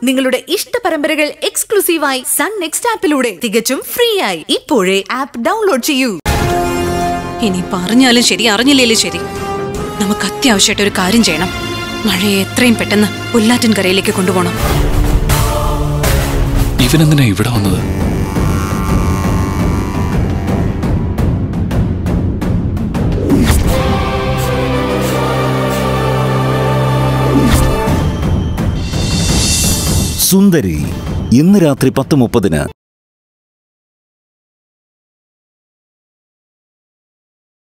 നിങ്ങളുടെ ഇഷ്ട പരമ്പരകൾ എക്സ്ക്ലൂസീവായി സൺ നെക്സ്റ്റ് ആപ്പിലൂടെ തികച്ചും ഫ്രീ ആയി ഇപ്പോഴേ ആപ്പ് ഡൗൺലോഡ് ചെയ്യൂ. ഇനി പറഞ്ഞാലും ശരി അറിഞ്ഞില്ലേലും ശരി, നമുക്ക് അത്യാവശ്യമായിട്ട് ഒരു കാര്യം ചെയ്യണം. മഴയെ എത്രയും പെട്ടെന്ന് പുല്ലാറ്റിൻകരയിലേക്ക് കൊണ്ടുപോകണം. ഇവനെന്തിനാ ഇവിടെ വന്നത്? സുന്ദരി ഇന്ന് രാത്രി 10:30.